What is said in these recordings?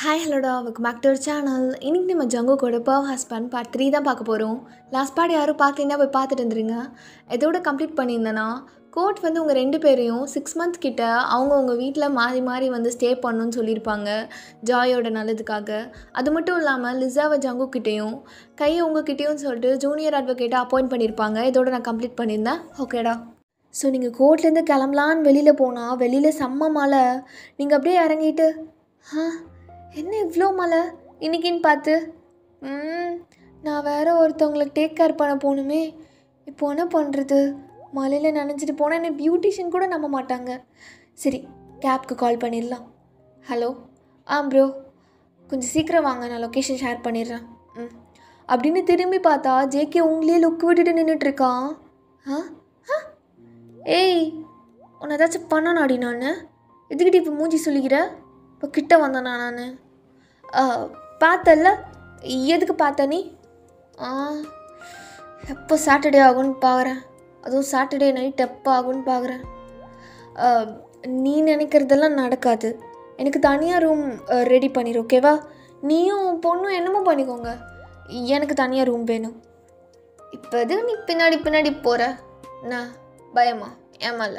Hi ஹலோடா welcome back to our channel. இன்றைக்கி நம்ம ஜங்குக்கோட பர்வ் ஹஸ்பண்ட் பார்ட் 3 தான் பார்க்க போகிறோம். லாஸ்ட் பார்ட் யாரும் பார்க்கலன்னா போய் பார்த்துட்டு வந்துருங்க. எதோட கம்ப்ளீட் பண்ணியிருந்தேன்னா கோர்ட் வந்து உங்கள் 2 பேரையும் 6 மந்த் கிட்ட அவங்க வீட்டில் மாறி மாறி வந்து ஸ்டே பண்ணணும்னு சொல்லியிருப்பாங்க ஜாயோட நல்லதுக்காக. அது மட்டும் இல்லாமல் லிசாவை ஜங்குக்கிட்டேயும் கையை உங்ககிட்டேயும் சொல்லிட்டு ஜூனியர் அட்வொகேட்டை அப்பாயிண்ட் பண்ணியிருப்பாங்க. இதோட நான் கம்ப்ளீட் பண்ணியிருந்தேன். ஓகேடா. ஸோ நீங்கள் கோர்ட்லேருந்து கிளம்பலான்னு வெளியில் போனால் வெளியில் செம்ம மழை. நீங்கள் அப்படியே இறங்கிட்டு என்ன இவ்வளோ மழை இன்றைக்கின்னு பார்த்து நான் வேறு ஒருத்தவங்களுக்கு டேக் கேர் பண்ண போகணுமே, இப்போ என்ன பண்ணுறது? மழையில் நனைஞ்சிட்டு போனால் என்ன பியூட்டிஷியன் கூட நம்ப மாட்டாங்க. சரி, கேப்க்கு கால் பண்ணிடலாம். ஹலோ ப்ரோ, கொஞ்சம் சீக்கிரம் வாங்க, நான் லொக்கேஷன் ஷேர் பண்ணிடுறேன். அப்படின்னு திரும்பி பார்த்தா ஜேகே உங்களே லுக் விட்டுட்டு நின்றுட்டுருக்கான். ஏய், உன்னை ஏதாச்சும் பண்ணனாடி? நான் எதுக்கிட்ட இப்போ மூஞ்சி சொல்லிக்கிற? இப்போ கிட்ட வந்தேனா நான்? பார்த்தல, எதுக்கு பார்த்த நீ? எப்போ சாட்டர்டே ஆகும்னு பார்க்குறேன். அதுவும் சாட்டர்டே நைட் எப்போ ஆகும்னு பார்க்குறேன். நீ நினைக்கிறதெல்லாம் நடக்காது. எனக்கு தனியாக ரூம் ரெடி பண்ணிடு, ஓகேவா? நீயும் பொண்ணும் என்னமோ பண்ணிக்கோங்க, எனக்கு தனியாக ரூம் வேணும். இப்போ எதுக்கு நீ பின்னாடி பின்னாடி போகிற? நான் பயமா ஏமால?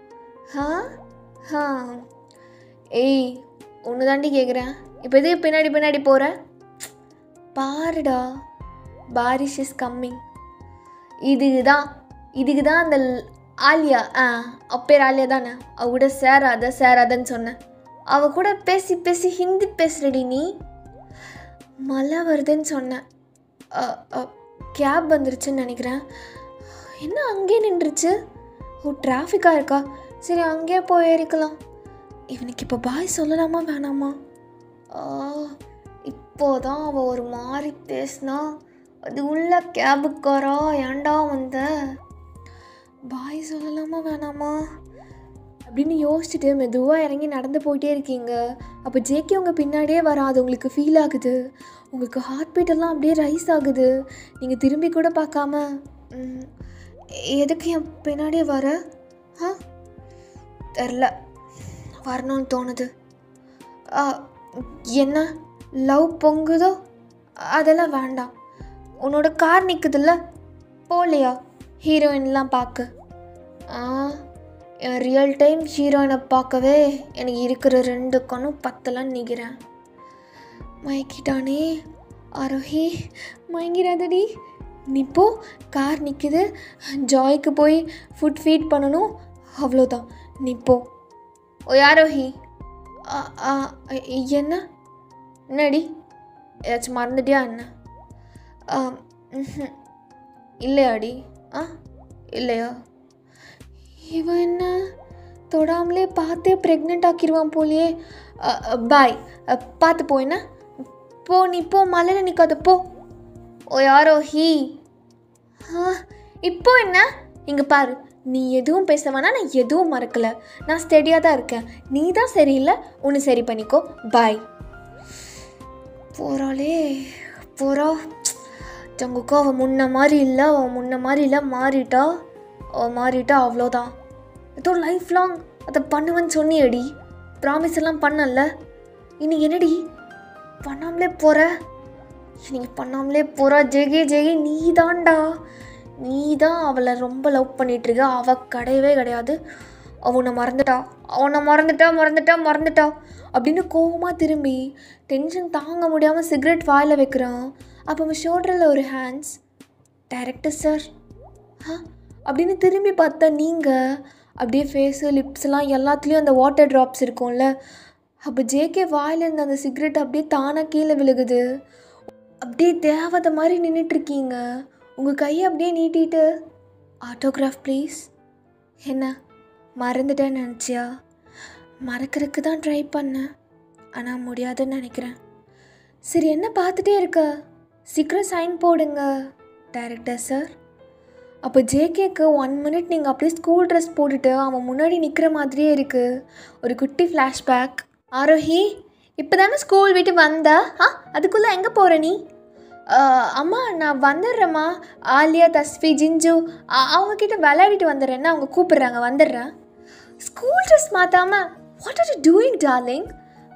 ஏய், ஒன்று தாண்டி கேட்குறேன், இப்போ எதுக்கு பின்னாடி பின்னாடி போகிற? பாருடா, பாரிஷ் இஸ் கம்மிங். இதுக்கு தான் அந்த ஆலியா, அப்பேர் ஆலியா தானே, அவ கூட சேராதன்னு சொன்னேன். அவ கூட பேசி பேசி ஹிந்தி பேசுகிறடி நீ. மழை வருதுன்னு சொன்னேன். கேப் வந்துருச்சுன்னு நினைக்கிறேன். என்ன அங்கேயே நின்றுச்சு? டிராஃபிக்காக இருக்கா? சரி, அங்கேயே போய் ஏறிக்கலாம். இவனுக்கு இப்போ பாய் சொல்லலாமா வேணாமா? இப்போதான் அவள் ஒரு மாதிரி பேசினா, அது உள்ள கேபுக்காரா ஏண்டா வந்த? பாய் சொல்லலாமா வேணாமா அப்படின்னு யோசிச்சுட்டு மெதுவாக இறங்கி நடந்து போயிட்டே இருக்கீங்க. அப்போ ஜேகே உங்கள் பின்னாடியே வரா. அது உங்களுக்கு ஃபீல் ஆகுது. உங்களுக்கு ஹார்ட் பீட்டெல்லாம் அப்படியே ரைஸ் ஆகுது. நீங்கள் திரும்பி கூட பார்க்காம எதுக்கு என் பின்னாடியே வர? தெரில, வரணும்னு தோணுது. என்ன லவ் பொங்குதோ? அதெல்லாம் வேண்டாம். உன்னோட கார் நிற்குதுல்ல, போகலையா ஹீரோயின்லாம் பார்க்க? என் ரியல் டைம் ஹீரோயினை பார்க்கவே எனக்கு இருக்கிற 2 கண்ணும் பத்தலன்னு நிற்கிறேன். மயக்கிட்டானே ஆரோஹி, மயங்கிறாதடி. நீ போ, கார் நிற்குது, ஜாய்க்கு போய் ஃபுட் ஃபீட் பண்ணணும், அவ்வளோதான். நீ போ. ஓ ஆரோஹி. என்னடி ஏதாச்சும் மறந்துட்டியா என்ன? இல்லையாடி? இல்லையா? இவன் என்ன தொடாமலே பார்த்தே ப்ரெக்னென்ட் ஆக்கிடுவான் போலியே. பாய், பார்த்து போ. என்ன போ, நீ போ, மலையில் நிற்காத, போ. ஓ ஆரோஹி. இப்போ என்ன? இங்கே பாரு, நீ எதுவும் பேச வேணா, நான் எதுவும் மறக்கலை. நான் ஸ்டெடியாக தான் இருக்கேன். நீ தான் சரியில்லை, ஒன்று சரி பண்ணிக்கோ. பாய். போகிறாளே போகிறா. ஜங்குக்கோ அவள் முன்ன மாதிரி இல்லை, மாறிட்டா. அவ்வளோதான். ஏதோ லைஃப் லாங் அதை பண்ணுவேன்னு சொன்னியடி, ப்ராமிஸ் எல்லாம் பண்ணல. இன்னைக்கு என்னடி பண்ணாமலே போகிற? ஜெகே நீ தான் அவளை ரொம்ப லவ் பண்ணிகிட்ருக்க. அவள் கிடையாது. அவனை மறந்துட்டா அப்படின்னு கோவமாக திரும்பி டென்ஷன் தாங்க முடியாமல் சிகரெட் வாயில் வைக்கிறான். அப்போ அவன் ஷோல்டரில் ஒரு ஹேண்ட்ஸ். டைரக்டர் சார் அப்படின்னு திரும்பி பார்த்தா நீங்கள் அப்படியே ஃபேஸு லிப்ஸ்லாம் எல்லாத்துலேயும் அந்த வாட்டர் ட்ராப்ஸ் இருக்கும்ல. அப்போ ஜேகே வாயில் இருந்த அந்த சிகரெட் அப்படியே தானாக கீழே விழுகுது. அப்படியே தேவதை மாதிரி நின்றுட்டுருக்கீங்க. உங்கள் கையை அப்படியே நீட்டிட்டு, ஆட்டோகிராஃப் ப்ளீஸ். என்ன மறந்துட்டேன்னு நினச்சியா? மறக்கிறதுக்கு தான் ட்ரை பண்ணேன், ஆனால் முடியாதுன்னு நினைக்கிறேன். சரி, என்ன பார்த்துட்டே இருக்க? சீக்கிரம் சைன் போடுங்க டைரக்டர் சார். அப்போ ஜேகேக்கு 1 மினிட் நீங்கள் அப்படியே ஸ்கூல் ட்ரெஸ் போட்டுட்டு அவன் முன்னாடி நிற்கிற மாதிரியே இருக்குது. ஒரு குட்டி ஃப்ளாஷ்பேக். ஆரோஹி, இப்போ தானே ஸ்கூல் விட்டு வந்தா? அதுக்குள்ளே எங்கே போகிற நீ? அம்மா, நான் வந்துடுறேம்மா. ஆலியா, தஸ்வி, ஜிஞ்சு அவங்கக்கிட்ட விளையாடிட்டு வந்துடுறேன்னா அவங்க கூப்பிட்றாங்க, வந்துடுறேன். ஸ்கூல் ட்ரெஸ் மாற்றாமல் what are you doing darling?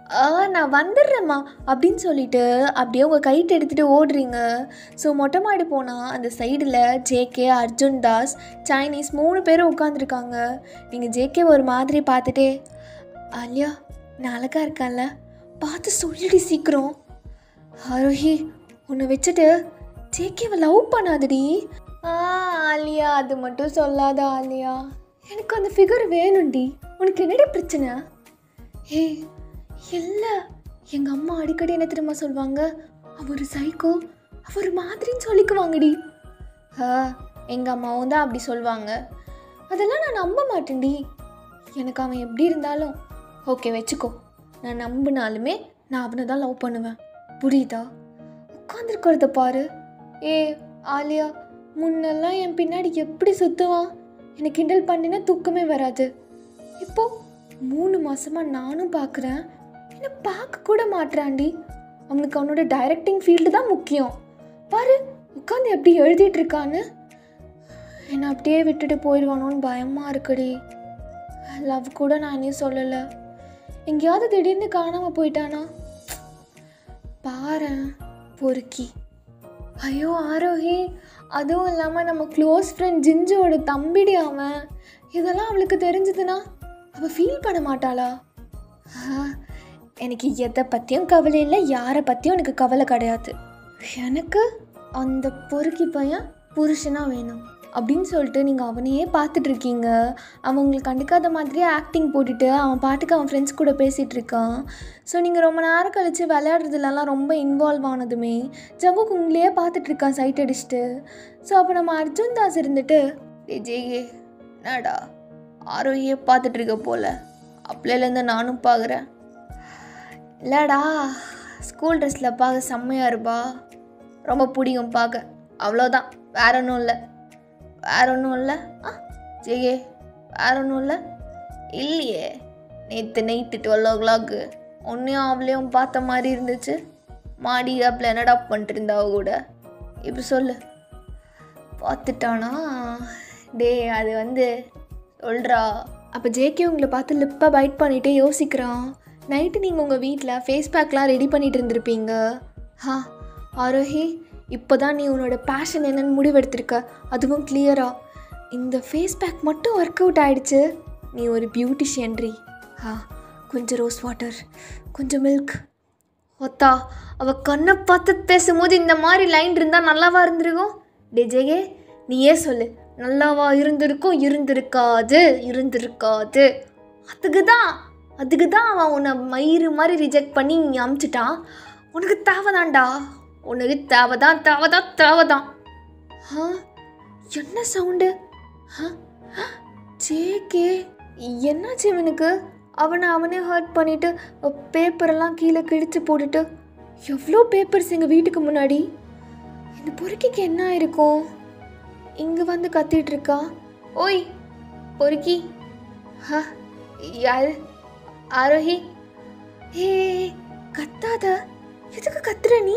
நான் வந்துடுறேம்மா அப்படின்னு சொல்லிட்டு அப்படியே உங்கள் கைட்டு எடுத்துகிட்டு ஓடுறீங்க. ஸோ மொட்டை மாடி போனால் அந்த சைடில் ஜேகே, அர்ஜுன் தாஸ், சைனீஸ் 3 பேரும் உட்காந்துருக்காங்க. நீங்கள் ஜேகே ஒரு மாதிரி பார்த்துட்டே, ஆலியா நான் அழகா இருக்கான்ல, பார்த்து சொல்லிடி சீக்கிரம். ஆரோஹி உன்னை வச்சுட்டு ஜேகேவை லவ் பண்ணாதடி. ஆலியா அது மட்டும் சொல்லாத ஆலியா, எனக்கு அந்த ஃபிகர் வேணும்டி. உனக்கு என்னடி பிரச்சனை? ஏய் இல்லை, எங்கள் அம்மா அடிக்கடி என்ன தெரியுமா சொல்லுவாங்க, அவர் சைக்கோ, அவர் மாதிரின்னு சொல்லிக்குவாங்கடி. எங்கள் அம்மாவும் தான் அப்படி சொல்லுவாங்க. அதெல்லாம் நான் நம்ப மாட்டேன்டி. எனக்கு அவன் எப்படி இருந்தாலும் ஓகே வச்சுக்கோ, நான் நம்பினாலுமே நான் அவனை தான் லவ் பண்ணுவேன், புரியுதா? உட்காந்துருக்கிறத பாரு. ஆலியா முன்னெல்லாம் என் பின்னாடி எப்படி சுற்றுவான், எனக்கு கிண்டல் பண்ணினா தூக்கமே வராது. இப்போது 3 மாதமாக நானும் பார்க்குறேன், என்னை பார்க்க கூட மாட்டுறான்டி. அவனுக்கு அவனோட டைரக்டிங் ஃபீல்டு தான் முக்கியம். பாரு உட்காந்து எப்படி எழுதிட்டு இருக்கான்னு. என்னை அப்படியே விட்டுட்டு போயிடுவானோன்னு பயமாக இருக்குடி. லவ் கூட நான் இன்னும் சொல்லலை. எங்கேயாவது திடீர்னு காணாமல் போயிட்டானா பாரு பொறுக்கி. ஐயோ ஆரோஹி, அதுவும் இல்லாமல் நம்ம க்ளோஸ் ஃப்ரெண்ட் ஜிஞ்சுவோட தம்பிடி அவன். இதெல்லாம் அவளுக்கு தெரிஞ்சதுன்னா அவள் ஃபீல் பண்ண மாட்டாளா? எனக்கு எதை பற்றியும் கவலை இல்லை, யாரை பற்றியும் எனக்கு கவலை கிடையாது. எனக்கு அந்த பொறுக்கி பையன் புருஷனாக வேணும் அப்படின்னு சொல்லிட்டு நீங்கள் அவனையே பார்த்துட்ருக்கீங்க. அவன் உங்களுக்கு கண்டுக்காத மாதிரியே ஆக்டிங் போட்டுட்டு அவன் பாட்டுக்கு அவன் ஃப்ரெண்ட்ஸ் கூட பேசிகிட்டு இருக்கான். ஸோ நீங்கள் ரொம்ப நேரம் கழித்து விளையாடுறதுலலாம் ரொம்ப இன்வால்வ் ஆனதுமே ஜங்குக் உங்களையே பார்த்துட்ருக்கான் சைட் அடிச்சுட்டு. ஸோ அப்போ நம்ம அர்ஜுன் தாஸ் இருந்துட்டு, ஜெயே என்னடா ஆரோக்கியே பார்த்துட்ருக்க போல், அப்படிலேருந்து நானும் பார்க்குறேன். இல்லைடா ஸ்கூல் ட்ரெஸ்ஸில் பார்க்க செம்மையாக இருப்பா, ரொம்ப பிடிக்கும் பார்க்க, அவ்வளோதான், வேற ஒன்றும் இல்லை. வேற ஒன்றும் இல்லை ஜெயே, வேற ஒன்றும் இல்லை. இல்லையே, நேற்று நைட்டு 12 o'clock ஒன்றையும் அவளையும் பார்த்த மாதிரி இருந்துச்சு. மாடி ஆப்பில் என்னடா பண்ணிட்டு இருந்தா அவ கூட, இப்போ சொல்லு பார்த்துட்டானா? டே அது சொல்கிறா. அப்போ ஜேகே உங்களை பார்த்து லிப்பாக பைட் பண்ணிகிட்டே யோசிக்கிறான். நைட்டு நீங்கள் உங்கள் வீட்டில் ஃபேஸ் பேக்லாம் ரெடி பண்ணிகிட்டு இருந்திருப்பீங்க. ஆரோஹி இப்போ தான் நீ உன்னோட பேஷன் என்னென்னு முடிவெடுத்திருக்க, அதுவும் கிளியராக. இந்த ஃபேஸ் பேக் மட்டும் ஒர்க் அவுட் ஆகிடுச்சு, நீ ஒரு பியூட்டிஷியன்ரி. கொஞ்சம் ரோஸ் வாட்டர், கொஞ்சம் மில்க். ஒத்தா அவள் கண்ணை பார்த்து பேசும்போது இந்த மாதிரி லைன் இருந்தால் நல்லாவா இருந்திருக்கும்? டே ஜெயே நீயே சொல்லு, நல்லாவா இருந்திருக்கும்? இருந்திருக்காது. அதுக்கு தான் அவன் உன்னை மயிறு மாதிரி ரிஜெக்ட் பண்ணி நீ அமுச்சிட்டான். உனக்கு தேவைதான்டா, உனக்கு தேவைதான். என்ன சவுண்டு? ஜேகே என்னாச்சு இவனுக்கு? அவனே ஹர்ட் பண்ணிவிட்டு பேப்பரெல்லாம் கீழே கிழிச்சு போட்டுட்டு, எவ்வளோ பேப்பர்ஸ் எங்கள் வீட்டுக்கு முன்னாடி. இந்த பொறுக்கிக்கு என்ன ஆயிருக்கும்? இங்கே கத்திகிட்ருக்கா. ஓய் பொறுக்கி. யாரு? ஆரோஹி. கத்தாத, எதுக்கு கத்துற நீ?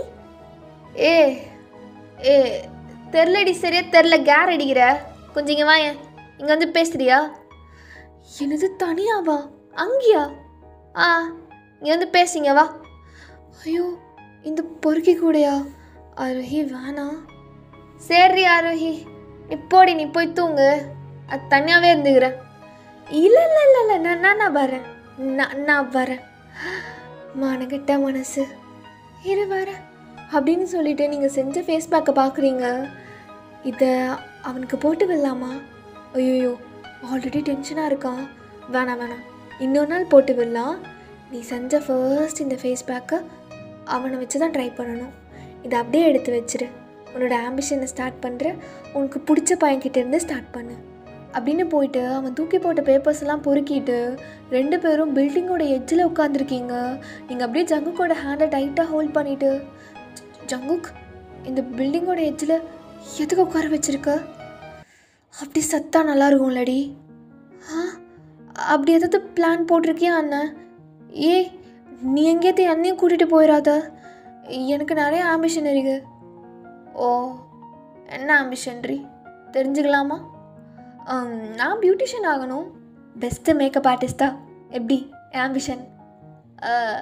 தெரிலடி, சரியா தெரில, கேர் அடிக்கிற. கொஞ்சம் இங்கே வாயேன், இங்கே பேசுறியா? என்னது தனியாவா? அங்கேயா? இங்கே பேசுங்க வா. ஐயோ இந்த பொறுக்கி கூடயா? ஆரோஹி வேணாம். சரி ஆரோஹி இப்போடி நீ போய் தூங்கு, அது தனியாகவே இருந்துக்கிறேன். இல்லை நான் வரேன், நான் வரேன். மனக்கிட்ட மனசு இரு வரேன் அப்படின்னு சொல்லிட்டு நீங்கள் செஞ்ச ஃபேஸ் பேக்கை பார்க்குறீங்க. இதை அவனுக்கு போட்டு விடலாமா? ஐயோ ஆல்ரெடி டென்ஷனாக இருக்கான். வேணாம் இன்னொரு நாள் போட்டு விடலாம். நீ செஞ்ச ஃபர்ஸ்ட் இந்த ஃபேஸ் பேக்கை அவனை வச்சு தான் ட்ரை பண்ணணும். இதை அப்படியே எடுத்து வச்சிரு. உன்னோட ஆம்பிஷனை ஸ்டார்ட் பண்ணுற, உனக்கு பிடிச்ச பையன்கிட்டேருந்து ஸ்டார்ட் பண்ணு அப்படின்னு போயிட்டு அவன் தூக்கி போட்ட பேப்பர்ஸ் எல்லாம் பொறுக்கிட்டு 2 பேரும் பில்டிங்கோட எட்ஜில் உட்காந்துருக்கீங்க. நீங்கள் அப்படியே ஜங்குக்கோட ஹேண்டை டைட்டாக ஹோல்ட் பண்ணிவிட்டு, ஜங்குக் இந்த பில்டிங்கோட எட்ஜில் எதுக்கு உட்கார வச்சுருக்க? அப்படி சத்தா நல்லா இருக்கும்லடி. அப்படி எதாவது பிளான் போட்டிருக்கியா அண்ணன்? நீ எங்கேயாவது என்னையும் கூட்டிகிட்டு போயிடாத, எனக்கு நிறைய ஆம்பிஷன் இருக்கு. ஓ என்ன ஆம்பிஷன்ரி தெரிஞ்சுக்கலாமா? நான் பியூட்டிஷியன் ஆகணும், பெஸ்ட்டு மேக்கப் ஆர்டிஸ்டா. எப்படி ஆம்பிஷன்?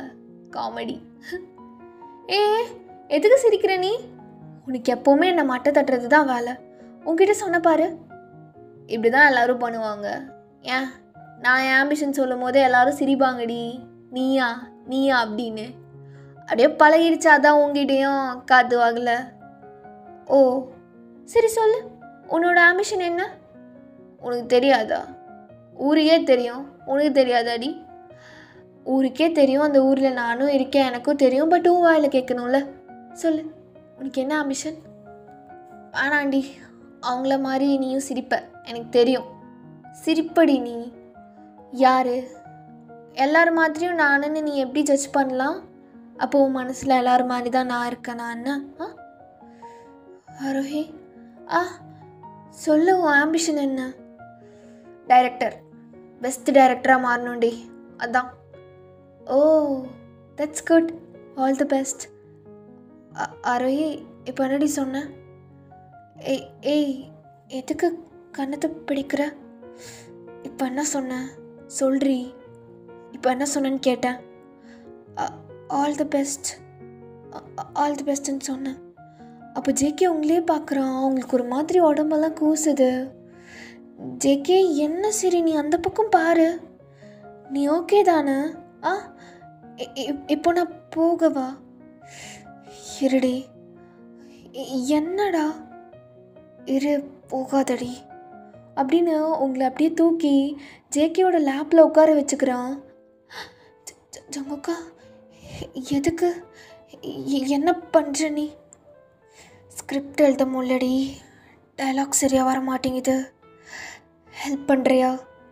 காமெடி. ஏ எதுக்கு சிரிக்கிற நீ? உனக்கு எப்போவுமே என்னை மட்டை தட்டுறது தான் வேலை. உன்கிட்ட சொன்ன பாரு, இப்படி தான் எல்லோரும் பண்ணுவாங்க. ஏன் நான் என் ஆம்பிஷன் சொல்லும் போதே எல்லோரும் சிரிப்பாங்கடி, நீயா நீயா அப்படின்னு. அப்படியே பழகிடுச்சாதான் உங்ககிட்டையும் காத்து வாங்கல. ஓ சரி சொல்லு, உன்னோட ஆம்பிஷன் என்ன? உனக்கு தெரியாதா? ஊருக்கே தெரியும், உனக்கு தெரியாதாடி? ஊருக்கே தெரியும், அந்த ஊரில் நானும் இருக்கேன், எனக்கும் தெரியும். பட் உன் வாயில் கேட்கணும்ல. சொல்லு, உனக்கு என்ன ஆம்பிஷன்? வேணாண்டி, அவங்கள மாதிரி நீயும் சிரிப்ப, எனக்கு தெரியும். சிரிப்படி நீ. யார்? எல்லோரும் மாதிரியும் நானுன்னு நீ எப்படி ஜட்ஜ் பண்ணலாம்? அப்போ உன் மனசில் எல்லோரும் மாதிரி தான் நான் இருக்கேன். நான் என்ன ஆரோஹி? சொல்லு, உன் ஆம்பிஷன் என்ன? டைரக்டர், பெஸ்ட் டைரக்டராக மாறணும்டி, அதான். Oh that's good, all the best. Aarohi, இப்போ என்னடி சொன்ன? ஏய் எதுக்கு கண்ணத்தை பிடிக்கிற? இப்போ என்ன சொன்ன சொல்றி? இப்போ என்ன சொன்னேன்னு கேட்டேன். All the best, all the பெஸ்ட்ன்னு சொன்னேன். அப்போ ஜேகே உங்களே பார்க்குறான், அவங்களுக்கு ஒரு மாதிரி உடம்பெல்லாம் கூசுது. ஜேகே என்ன, சரி நீ அந்த பக்கம் பாரு, நீ ஓகே தானே? இப்போ நான் போகவா? இருடி. என்னடா? இரு, போகாதடி அப்படின்னு உங்களை அப்படியே தூக்கி ஜேகேயோட லேப்பில் உட்கார வச்சுக்கிறான். ஜங்குக்கா, எதுக்கு? என்ன பண்ணுற நீ? ஸ்கிரிப்ட் எழுத முல்லடி, டைலாக் சரியாக வர மாட்டேங்குது, ஹெல்ப் பண்ணுறியா?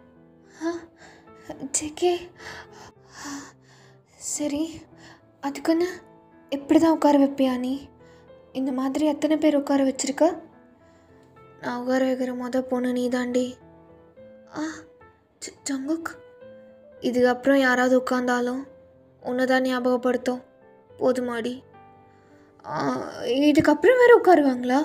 ஜேகே சரி, அதுக்குன்னு இப்படி தான் உட்கார வைப்பியா நீ? இந்த மாதிரி எத்தனை பேர் உட்கார வச்சுருக்க? நான் உட்கார வைக்கிற பொண்ணு நீ தாண்டி. ஜங்குக், இதுக்கப்புறம் யாராவது உட்காந்தாலும் உன்னை தான் ஞாபகப்படுத்தும், போதுமாடி? இதுக்கப்புறம் வேறு உட்காருவாங்களா?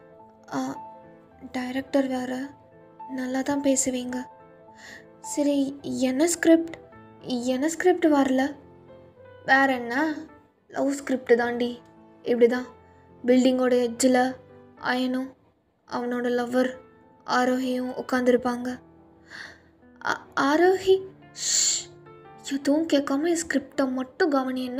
டைரக்டர் வேறு, நல்லா தான் பேசுவீங்க. சரி, என்ன ஸ்கிரிப்ட் வரல? வேற என்ன, லவ் ஸ்கிரிப்ட் தாண்டி. இப்படி தான் பில்டிங்கோட எட்ஜில் அயனும் அவனோட லவ்வர் ஆரோஹியும் உட்காந்துருப்பாங்க. ஆரோஹி எதுவும் கேட்காம ஸ்கிரிப்டை மட்டும் கவனி. என்ன?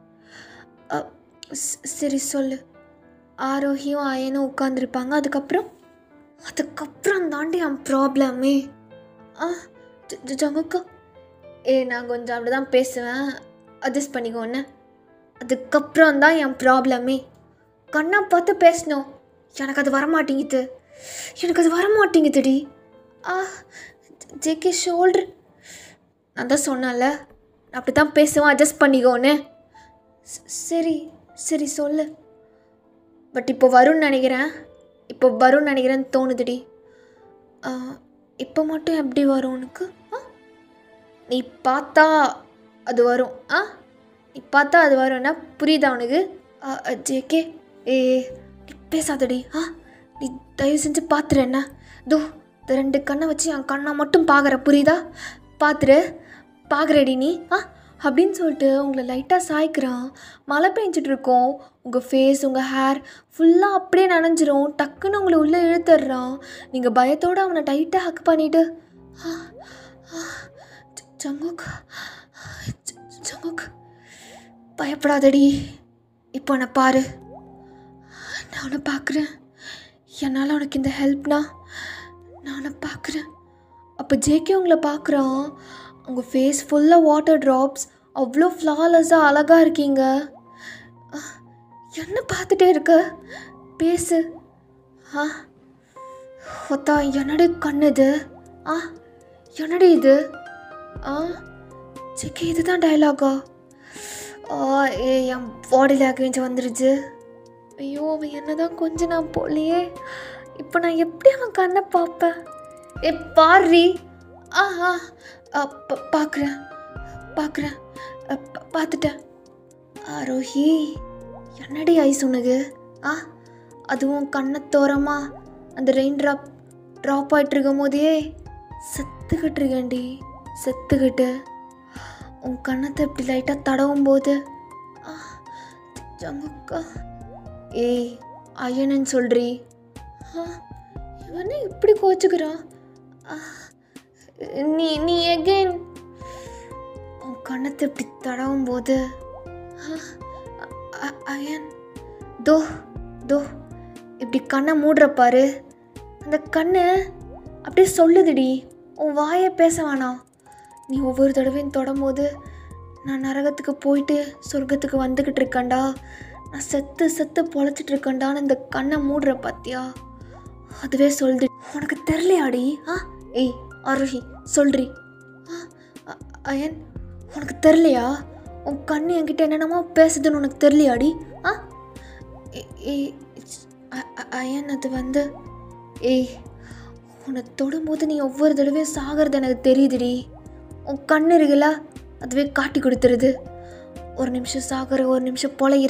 சரி சொல்லு. ஆரோஹியும் அயனும் உட்காந்துருப்பாங்க, அதுக்கப்புறம் தாண்டி என் ப்ராப்ளமே. ஜங்குக்கா, நான் கொஞ்சம் அப்படி தான் பேசுவேன், அட்ஜஸ்ட் பண்ணிக்கோன்னு. அதுக்கப்புறம் தான் என் ப்ராப்ளமே. கண்ணா பார்த்து பேசணும், எனக்கு அது வரமாட்டேங்குதுடி. ஜேகே ஷோல்டர், நான் தான் சொன்னேன்ல, நான் அப்படி தான் பேசுவேன், அட்ஜஸ்ட் பண்ணிக்கோன்னு. சரி சொல்லு. பட் இப்போ வரும்னு நினைக்கிறேன்னு தோணுதுடி. இப்போ மட்டும் எப்படி வரும் உனக்கு? நீ பார்த்தா அது வரும். நீ பார்த்தா அது வரும்னா புரியுதா உனக்கு? ஜேகே நீ பேசாதடி. நீ தயவு செஞ்சு பார்த்துரு. என்ன தோ இந்த 2 கண்ணை வச்சு என் கண்ணை மட்டும் பார்க்குற, புரியுதா? பார்க்குறடி நீ அப்படின்னு சொல்லிட்டு உங்களை லைட்டாக சாய்க்கிறான். மழை பெஞ்சிட்ருக்கோம், உங்கள் ஃபேஸ் உங்கள் ஹேர் ஃபுல்லாக அப்படியே நனைஞ்சிரும். டக்குன்னு உங்களை உள்ளே இழுத்துடுறான். நீங்கள் பயத்தோடு அவனை டைட்டாக ஹக் பண்ணிவிட்டு, ஜங்குக் பயப்படாதடி, இப்போ உன்னை பாரு, நான் உன்னை பார்க்குறேன், என்னால் உனக்கு இந்த ஹெல்ப்னா நான் உன்னை பார்க்குறேன். அப்போ ஜேகே உங்களை பார்க்குறான். உங்கள் ஃபேஸ் ஃபுல்லாக வாட்டர் ட்ராப்ஸ், அவ்வளோ ஃப்ளாலெஸ்ஸாக அழகாக இருக்கீங்க. என்ன பார்த்துட்டே இருக்க, பேசு. ஒத்தா என்னடி கண்ணு இது? என்னடி இது? ஜேகே இதுதான் டைலாகா? என் பாடி லாங்குவேஜ் வந்துருச்சு. ஐயோ, அவன் என்ன தான் கொஞ்சம் நான் போலையே, இப்போ நான் எப்படி அவன் கண்ணை பார்ப்பேன்? பாரி. பார்த்துட்டேன். ஆரோஹி, என்னடி ஐஸ் உனக்கு? அதுவும் கண்ணத்தோரமா அந்த ரெயின் ட்ராப் ஆகிட்டு இருக்கும் போதே செத்துக்கிட்டு இருக்கேன்டி, செத்துக்கிட்டு. உன் கண்ணத்தை இப்படி லைட்டாக தடவும் போது ஜங்குக்கா ஏய் அயனன்னு சொல்றி. இவனே இப்படி கோச்சுக்கிறான். நீ நீ எகெயின் உன் கண்ணத்தை இப்படி தடவும் போது அயன் தோ தோ இப்படி கண்ணை மூடுறப்பாரு. அந்த கண்ணு அப்படியே சொல்லுதுடி, உன் வாயை பேச வேணாம். நீ ஒவ்வொரு தடவையும் தொடும்போது நான் நரகத்துக்கு போயிட்டு சொர்க்கத்துக்கு வந்துக்கிட்டு இருக்கேன்டா, நான் செத்து செத்து பொழைச்சிட்டு இருக்கேன்டான்னு இந்த கண்ணை மூடுற பார்த்தியா, அதுவே சொல்லுது. உனக்கு தெரிலையாடி? ஏய் ஆரோஹி சொல்றி. அயன் உனக்கு தெரிலையா? உன் கண்ணு என்கிட்ட என்னென்னமோ பேசுதுன்னு உனக்கு தெரியலையாடி? அயன் அது வந்து ஏய் உன்னை தொடும்போது நீ ஒவ்வொரு தடவையும் சாகிறது எனக்கு தெரியுதுடி. உன் கண்ணு இருக்குல்ல அதுவே காட்டி கொடுத்துருது. ஒரு நிமிஷம் சாகிற, ஒரு நிமிஷம் பொழைகிற,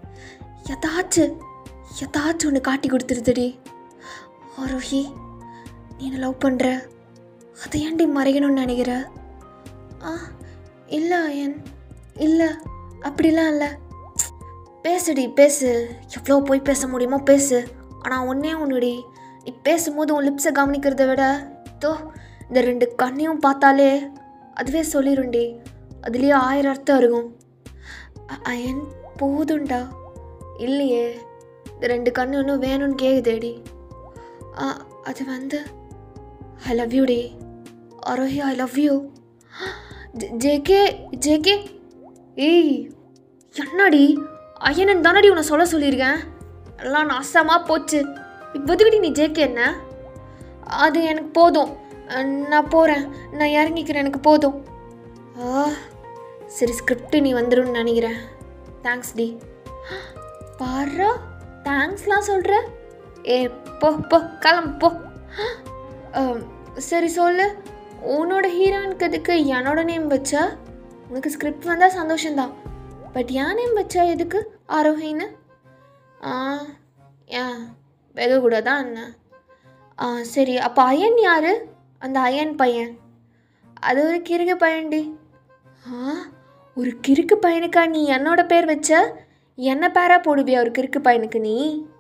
எதாச்சும் ஒன்று காட்டி கொடுத்துருதுடி. ஆரோஹி நீ என்ன லவ் பண்ணுற, அதை ஏன்டி மறைக்கணும்னு நினைக்கிற? இல்லை அயன் இல்லை, அப்படிலாம் இல்லை. பேசுடி பேசு, எவ்வளோ போய் பேச முடியுமோ பேசு. ஆனால் ஒன்றே ஒன்றுடி, நீ பேசும்போது உன் லிப்ஸை கவனிக்கிறத விட இந்த 2 கண்ணையும் பார்த்தாலே அதுவே சொல்லிடும்டி, அதுலேயே 1000 அர்த்தம் இருக்கும். அயன் போதுண்டா. இல்லையே, இந்த 2 கண்ணு இன்னும் வேணும்னு கேட்குதேடி. அது வந்து ஐ லவ் யூ டி Aarohi, I love you. JK JK ஏய் என்னடி அயனன் தானடி உன்னை சொல்லியிருக்கேன். எல்லாம் நாசமாக போச்சு. இப்போதுக்கிட்டி நீ ஜேகே என்ன? அது எனக்கு போதும், நான் போகிறேன், நான் இறங்கிக்கிறேன், எனக்கு போதும். சரி ஸ்கிரிப்ட் நீ வந்துடும்னு நினைக்கிறேன். Thanks D. பாரா தேங்க்ஸ்லாம் சொல்கிற? போ போ கிளம்பு போ. சரி சொல்லு, உன்னோட ஹீரோயினுக்கு எதுக்கு என்னோட நேம் வச்சா? உனக்கு ஸ்கிரிப்ட் வந்தால் சந்தோஷந்தான், பட் என் நேம் வச்சா எதுக்கு ஆரோஹின்னு? ஏன் வைக்கக்கூடாதா என்ன? சரி அப்போ அயன் யார்? அந்த அயன் பையன் அது ஒரு கிறுக்கு பையன்டி. ஒரு கிறுக்கு பையனுக்கா நீ என்னோட பேர் வச்ச? என்ன பேராக போடுவியா ஒரு கிறுக்கு பையனுக்கு நீ?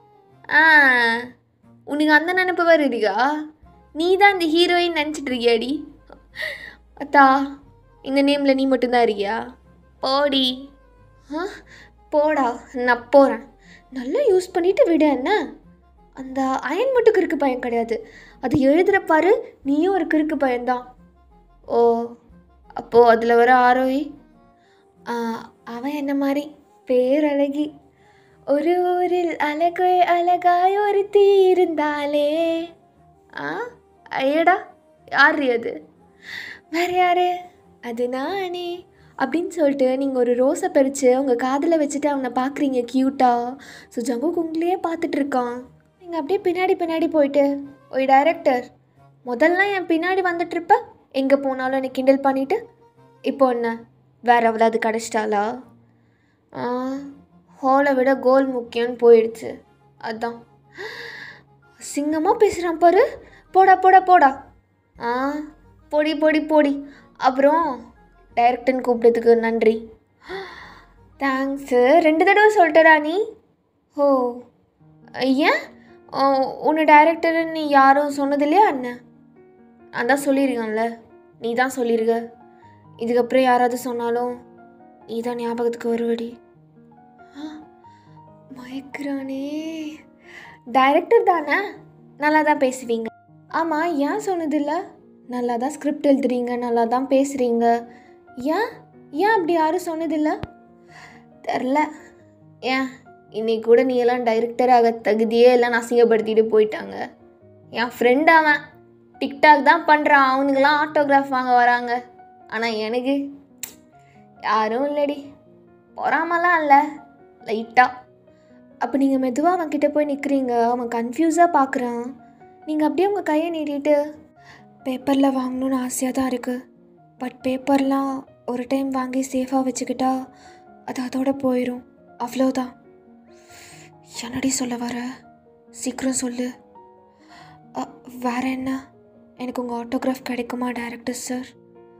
உனக்கு அந்த நினைப்பு வருதுக்கா? நீ தான் இந்த ஹீரோயின் நினச்சிட்டு இருக்கியாடி? அத்தா இந்த நேமில் நீ மட்டும்தான் இருக்கியா? போடி. போடா, நான் போகிறேன். நல்லா யூஸ் பண்ணிவிட்டு விட. என்ன அந்த அயன் மட்டும் கிறுக்கு பையன் கிடையாது, அது எழுதுகிறப்பாரு நீயும் ஒரு கிறுக்கு பையன்தான். ஓ அப்போது அதில் வர ஆரோஹி அவன் என்ன மாதிரி பேரழகி. ஒரு ஊரில் அழகாய் ஒரு தீ இருந்தாலே. ஐயடா யார் அது? வேறு யார்? அது நானே அப்படின்னு சொல்லிட்டு நீங்கள் ஒரு ரோஸை பறித்து உங்கள் காதில் வச்சுட்டு அவனை பார்க்குறீங்க க்யூட்டாக. ஸோ ஜங்குக் உங்களையே பார்த்துட்ருக்கான். நீங்கள் அப்படியே பின்னாடி போயிட்டு, ஓய் டைரக்டர், முதல்லாம் என் பின்னாடி வந்துட்டுருப்ப, எங்கே போனாலும் என்னை கிண்டல் பண்ணிவிட்டு, இப்போ என்ன வேறு எவ்வளவு கிடச்சிட்டாளா? ஹோலை விட கோல் முக்கியம்னு போயிடுச்சு. அதுதான் சிங்கமாக பேசுகிறான் பாரு. போடா போடா போடா. பொடி பொடி பொடி. அப்புறம் டைரக்டர்னு கூப்பிட்டதுக்கு நன்றி. தேங்க்ஸு 2 தடவை சொல்லிட்டடா நீ. ஓ ஏன் உன்னை டைரக்டர்னு நீ யாரும் சொன்னது இல்லையா என்ன? நான் தான் சொல்லியிருக்கேன்ல, நீ தான் சொல்லியிருக்க. இதுக்கப்புறம் யாராவது சொன்னாலும் நீ தான் ஞாபகத்துக்கு வருவடி. மயக்கிறானே. டைரக்டர் தானே, நல்லா தான் பேசுவீங்க. ஆமாம், ஏன் சொன்னதில்ல? நல்லா தான் ஸ்கிரிப்ட் எழுதுறீங்க, நல்லா தான் பேசுகிறீங்க. ஏன் அப்படி யாரும் சொன்னதில்லை? தெரில. ஏன் இன்னைக்கு கூட நீ எல்லாம் டைரக்டராக தகுதியே எல்லாம் அசிங்கப்படுத்திட்டு போயிட்டாங்க. என் ஃப்ரெண்ட் அவன் டிக்டாக் தான் பண்ணுறான், அவனுக்கெல்லாம் ஆட்டோகிராஃப் வாங்க வராங்க. ஆனால் எனக்கு யாரும் இல்லடி. பொறாமலாம் இல்லை, லைட்டாக. அப்போ நீங்கள் மெதுவாக அவன்கிட்ட போய் நிற்கிறீங்க, அவன் கன்ஃபியூஸாக பார்க்குறான். நீங்கள் அப்படியே உங்கள் கையை நீட்டிட்டு, பேப்பரில் வாங்கணுன்னு ஆசையாக தான் இருக்குது, பட் பேப்பர்லாம் ஒரு டைம் வாங்கி சேஃபாக வச்சுக்கிட்டா அது அதோட போயிடும், அவ்வளோதான். என்னடி சொல்ல வர? சீக்கிரம் சொல்லு. வேறு என்ன? எனக்கு உங்கள் ஆட்டோகிராஃப் கிடைக்குமா டைரக்டர் சார்?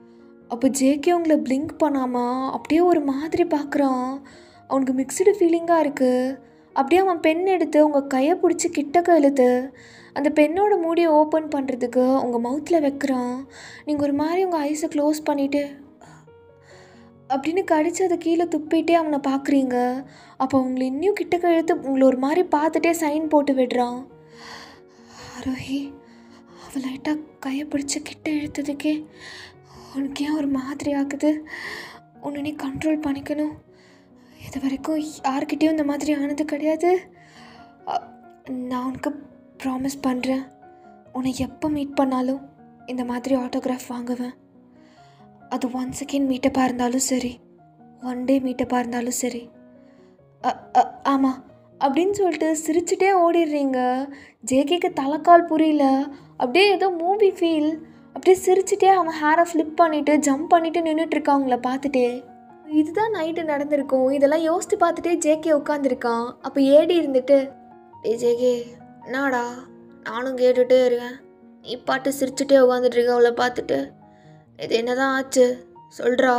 அப்போ ஜேகே அவங்கள பிளிங்க் பண்ணாமல் அப்படியே ஒரு மாதிரி பார்க்குறான். அவனுக்கு மிக்சடு ஃபீலிங்காக இருக்குது. அப்படியே அவன் பென் எடுத்து உங்கள் கையை பிடிச்சி கிட்டக்க இழுத்து அந்த பென்னோட மூடியை ஓப்பன் பண்ணுறதுக்கு உங்கள் மவுத்தில் வைக்கிறான். நீங்கள் ஒரு மாதிரி உங்கள் ஐஸை க்ளோஸ் பண்ணிவிட்டு அப்படின்னு கடிச்சு அதை கீழே துப்பிட்டே அவனை பார்க்குறீங்க. அப்போ அவங்களை இன்னும் கிட்டக்க இழுத்து உங்களை ஒரு மாதிரி பார்த்துட்டே சைன் போட்டு விடுறான். ஆரோஹி அவள் லைட்டாக கையை பிடிச்சி கிட்ட இழுத்ததுக்கே உனக்கு ஏன் ஒரு மாதிரி ஆகுது? உன்னை நீ கண்ட்ரோல் பண்ணிக்கணும். இது வரைக்கும் யார்கிட்டையும் இந்த மாதிரி ஆனது கிடையாது. நான் உனக்கு ப்ராமிஸ் பண்ணுறேன், உன்னை எப்போ மீட் பண்ணாலும் இந்த மாதிரி ஆட்டோகிராஃப் வாங்குவேன். அது 1 செகண்ட் மீட்டப்பாக இருந்தாலும் சரி, 1 டே மீட்டப்பாக இருந்தாலும் சரி. ஆமாம் அப்படின்னு சொல்லிட்டு சிரிச்சுட்டே ஓடிடுறீங்க. ஜேகேக்கு தலைக்கால் புரியல. அப்படியே ஏதோ மூவி ஃபீல். அப்படியே சிரிச்சுட்டே அவன் ஹேரை ஃப்ளிப் பண்ணிவிட்டு ஜம்ப் பண்ணிவிட்டு நின்றுட்டுருக்கான் அவங்கள பார்த்துட்டே. இதுதான் நைட்டு நடந்திருக்கும். இதெல்லாம் யோசித்து பார்த்துட்டே ஜேகே உட்காந்துருக்கான். அப்போ ஏடி இருந்துட்டு, ஜேகே என்னடா நானும் கேட்டுகிட்டே இருக்கேன், நீ பாட்டு சிரிச்சுட்டே உட்காந்துட்ருக்க அவளை பார்த்துட்டு. இது என்ன தான் ஆச்சு சொல்கிறா?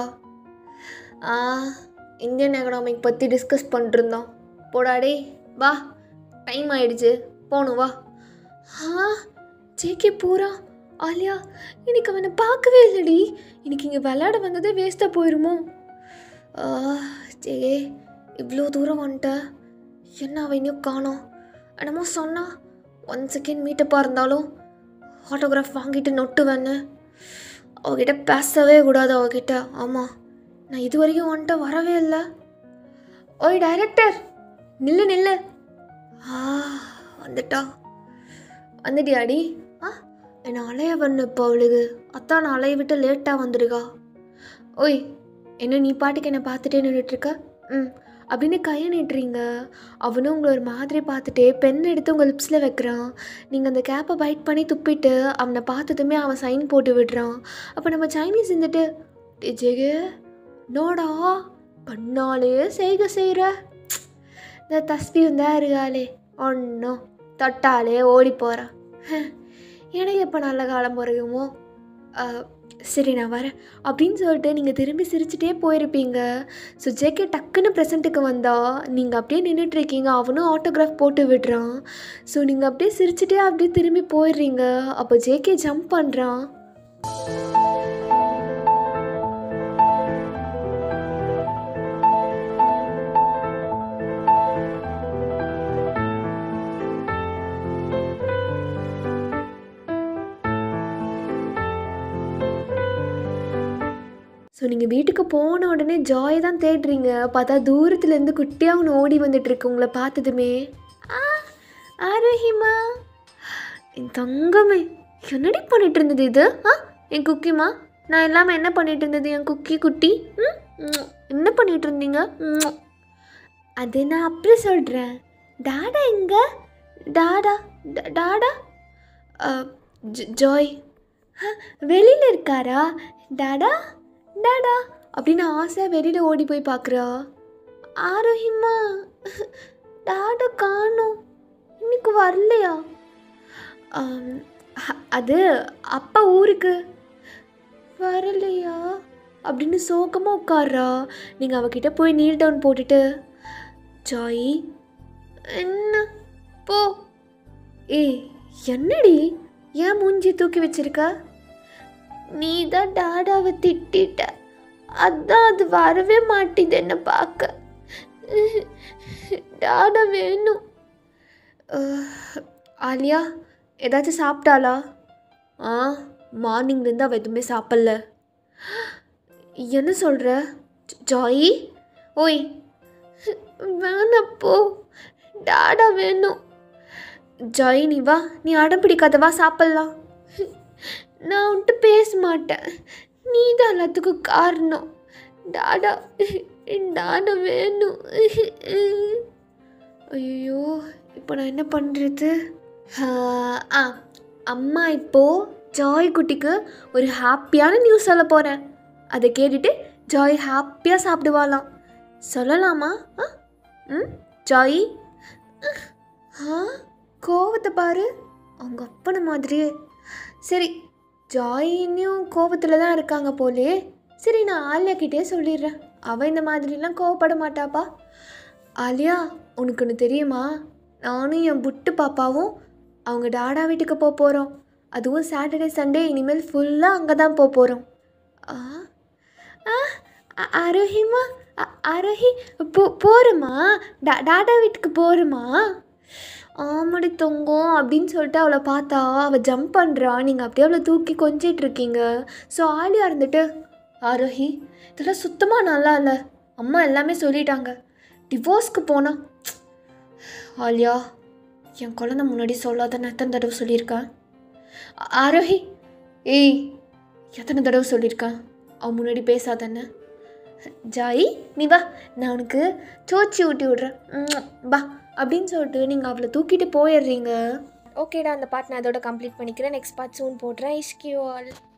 இந்தியன் எக்கனாமிக் பற்றி டிஸ்கஸ் பண்ணிட்டுருந்தோம். போடாடே வா, டைம் ஆயிடுச்சு போகணும் வா. ஜேகே பூரா ஆலியா இன்னைக்கு அவனை பார்க்கவே இல்லடி. இன்னைக்கு இங்கே விளையாட வந்ததே வேஸ்ட்டாக போயிடுமோ? ஜே இவ்வளோ தூரம் வந்துட்ட, என்ன அவன் இன்னும் காணோம்? என்னமோ சொன்னா 1 செகண்ட் மீட்டப்பாக இருந்தாலும் ஆட்டோகிராஃப் வாங்கிட்டு நொட்டுவேன்னு. அவகிட்ட பேசவே கூடாது அவகிட்ட. ஆமாம் நான் இது வரைக்கும் வந்துட்ட வரவே இல்லை. ஓய் டைரக்டர் நில்லு நில்லு. வந்துட்டா வந்துட்டியாடி? என்னை அலைய பண்ணு இப்போ அவளுக்கு. அத்தான் நான் அலைய விட்டு லேட்டாக வந்துருக்கா. ஓய் என்ன நீ பாட்டுக்கு என்னை பார்த்துட்டே நின்றுட்டுருக்க? அப்படின்னு கையை நீட்டுறீங்க. அவனும் உங்களை ஒரு மாதிரி பார்த்துட்டே பென் எடுத்து உங்கள் லிப்ஸில் வைக்கிறான். நீங்கள் அந்த கேப்பை பைட் பண்ணி துப்பிட்டு அவனை பார்த்ததுமே அவன் சைன் போட்டு விடுறான். அப்போ நம்ம சைனீஸ் இருந்துட்டு, ஜெகே நோடா பண்ணாலே செய்க செய்கிற இந்த தஸ்பி வந்தால் இருக்காளே ஒன்றும் தொட்டாலே ஓடி போகிறான். எனக்கு எப்போ நல்ல காலம் பிறகுமோ? சரி நான் வரேன் அப்படின்னு சொல்லிட்டு நீங்கள் திரும்பி சிரிச்சுட்டே போயிருப்பீங்க. ஸோ ஜேகே டக்குன்னு ப்ரெசண்ட்டுக்கு வந்தால் நீங்கள் அப்படியே நின்றுட்டுருக்கீங்க. அவனும் ஆட்டோகிராஃப் போட்டு விடுறான். ஸோ நீங்கள் அப்படியே சிரிச்சுட்டே அப்படியே திரும்பி போயிடுறீங்க. அப்போ ஜேகே ஜம்ப் பண்ணுறான். ஸோ நீங்கள் வீட்டுக்கு போன உடனே ஜாய் தான் தேடுறீங்க. பார்த்தா தூரத்துலேருந்து குட்டியாக ஒன்று ஓடி வந்துட்டுருக்கு உங்களை பார்த்ததுமே. ஆரோஹிமா என் தங்கமே என்னடி பண்ணிகிட்டு இருந்தது இது? என் குக்கிமா நான் இல்லாமல் என்ன பண்ணிகிட்டு இருந்தது என் குக்கி குட்டி? என்ன பண்ணிகிட்டு இருந்தீங்க? அது நான் அப்படி சொல்கிறேன். டாடா எங்க? டாடா டாடா ஜாய் வெளியில் இருக்காரா? டாடா டாடா அப்படின்னு ஆசையாக வெளியில் ஓடி போய் பார்க்குறா. ஆரோஹிமா டாடா காணோம், இன்னைக்கு வரலையா? அது அப்பா ஊருக்கு வரலையா அப்படின்னு சோகமாக உட்கார்றா. நீங்கள் அவகிட்ட போய் நீல் டவுன் போட்டுட்டு, ஜாய் என்ன போ. என்னடி ஏன் மூஞ்சி தூக்கி வச்சிருக்க? நீ தான் டாடாவை திட்டிட்ட, அதான் அது வரவே மாட்டேது என்ன பார்க்க. டாடா வேணும். ஆலியா ஏதாச்சும் சாப்பிட்டாளா? மார்னிங்லேருந்து அவள் எதுவுமே சாப்பிடல. என்ன சொல்கிற ஜாயி? ஓய் வேணப்போ, டாடா வேணும். ஜாய் நீ வா, நீ அடம் பிடிக்காதவா சாப்பிட்லாம். நான் உன்ட்டு பேச மாட்டேன், நீ தான் எல்லாத்துக்கும் காரணம். டாடா டாடா வேணும். ஐயோ இப்போ நான் என்ன பண்ணுறது? அம்மா இப்போது ஜாய் குட்டிக்கு ஒரு ஹாப்பியான நியூஸ் சொல்ல போகிறேன். அதை கேட்டுட்டு ஜாய் ஹாப்பியாக சாப்பிடுவாளாம். சொல்லலாமா? ஜாய் கோவத்தை பாரு, அவங்க அப்பனை மாதிரியே. சரி ஜாய் இன்னும் கோபத்தில் தான் இருக்காங்க போலே. சரி நான் ஆலியாக்கிட்டே சொல்லிடுறேன், அவள் இந்த மாதிரிலாம் கோவப்பட மாட்டாப்பா. ஆலியா, உனக்கு ஒன்று தெரியுமா, நானும் என் புட்டு பாப்பாவும் அவங்க டாடா வீட்டுக்கு போக போகிறோம். அதுவும் சாட்டர்டே சண்டே இனிமேல் ஃபுல்லாக அங்கே தான் போக போகிறோம். ஆ ஆ ஆரோஹிமா, ஆரோஹி, போகிறோமா? டாடா வீட்டுக்கு போகிறோமா? ஆமாடி தொங்கும் அப்படின்னு சொல்லிட்டு அவளை பார்த்தா அவள் ஜம்ப் பண்ணுறா. நீங்கள் அப்படியே அவளை தூக்கி கொஞ்சிட்டு இருக்கீங்க. ஸோ ஆலியா இருந்துட்டு, ஆரோஹி இதெல்லாம் சுத்தமாக நல்லா இல்லை, அம்மா எல்லாமே சொல்லிட்டாங்க, டிவோர்ஸ்க்கு போனா. ஆலியா, என் குழந்தை முன்னாடி சொல்லாதன்னு எத்தனை தடவை சொல்லியிருக்கேன்? ஆரோஹி, ஏய், எத்தனை தடவை சொல்லியிருக்கேன் அவன் முன்னாடி பேசாதன்னு? ஜாய், நீ வா, நான் உனக்கு சோச்சி ஊட்டி விட்றேன், வா அப்படின்னு சொல்லிட்டு நீங்கள் அவளை தூக்கிட்டு போயிடுறீங்க. ஓகேடா, அந்த பார்ட் நான் அதோட கம்ப்ளீட் பண்ணிக்கிறேன். நெக்ஸ்ட் பார்ட் சூன் போடுறேன். இஷ்கியூ ஆல்.